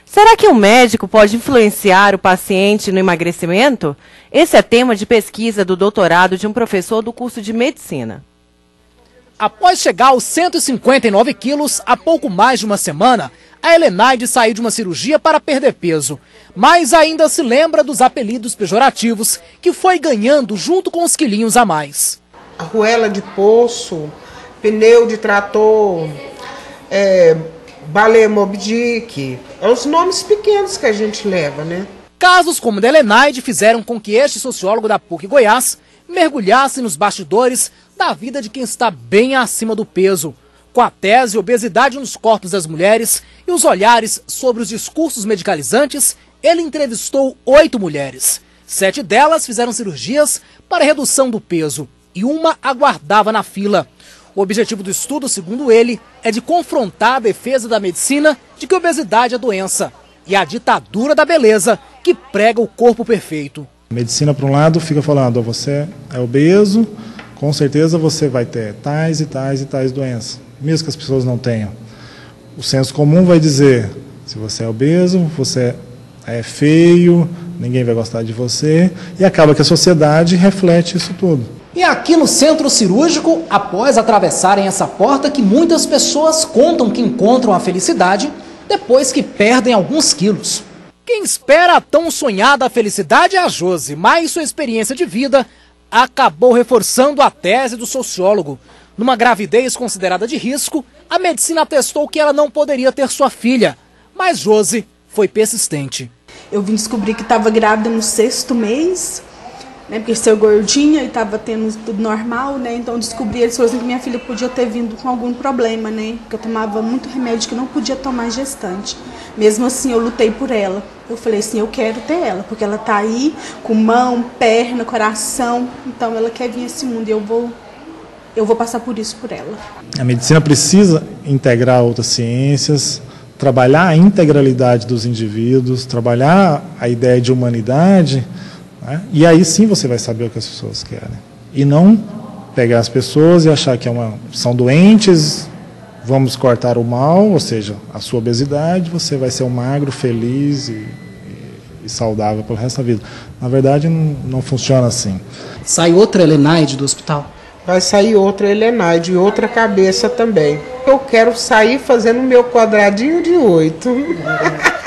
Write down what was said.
Será que um médico pode influenciar o paciente no emagrecimento? Esse é tema de pesquisa do doutorado de um professor do curso de medicina. Após chegar aos 159 quilos há pouco mais de uma semana, a Helenaide saiu de uma cirurgia para perder peso. Mas ainda se lembra dos apelidos pejorativos que foi ganhando junto com os quilinhos a mais. Arruela de poço, pneu de trator, baleia Moby Dick, é os nomes pequenos que a gente leva, né? Casos como o da Helenaide fizeram com que este sociólogo da PUC Goiás mergulhasse nos bastidores da vida de quem está bem acima do peso, com a tese Obesidade nos Corpos das Mulheres e os olhares sobre os discursos medicalizantes. Ele entrevistou 8 mulheres. 7 delas fizeram cirurgias para redução do peso e uma aguardava na fila. O objetivo do estudo, segundo ele, é de confrontar a defesa da medicina de que a obesidade é doença e a ditadura da beleza que prega o corpo perfeito. A medicina, por um lado, fica falando, você é obeso, com certeza você vai ter tais e tais e tais doenças, mesmo que as pessoas não tenham. O senso comum vai dizer, se você é obeso, você é feio, ninguém vai gostar de você, e acaba que a sociedade reflete isso tudo. E aqui no centro cirúrgico, após atravessarem essa porta que muitas pessoas contam que encontram a felicidade depois que perdem alguns quilos. Quem espera a tão sonhada felicidade é a Josi, mas sua experiência de vida acabou reforçando a tese do sociólogo. Numa gravidez considerada de risco, a medicina atestou que ela não poderia ter sua filha, mas Josi foi persistente. Eu vim descobrir que estava grávida no 6º mês, né, porque sou gordinha e estava tendo tudo normal, né, então eu descobri, eles falaram assim, que minha filha podia ter vindo com algum problema, né, porque eu tomava muito remédio que não podia tomar gestante. Mesmo assim, eu lutei por ela. Eu falei assim, eu quero ter ela, porque ela está aí com mão, perna, coração, então ela quer vir a esse mundo e eu vou passar por isso por ela. A medicina precisa integrar outras ciências, trabalhar a integralidade dos indivíduos, trabalhar a ideia de humanidade, né? E aí sim você vai saber o que as pessoas querem. E não pegar as pessoas e achar que são doentes, vamos cortar o mal, ou seja, a sua obesidade, você vai ser um magro, feliz e saudável pelo resto da vida. Na verdade, não funciona assim. Sai outra Helenaide do hospital? Vai sair outra Helenaide e outra cabeça também. Eu quero sair fazendo meu quadradinho de 8.